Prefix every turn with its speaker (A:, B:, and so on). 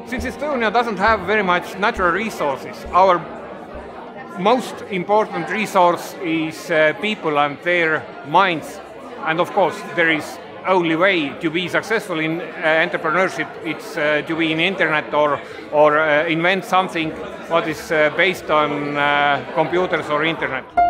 A: Since Estonia doesn't have very much natural resources, our most important resource is people and their minds. And of course, there is only way to be successful in entrepreneurship, it's to be in internet or invent something what is based on computers or internet.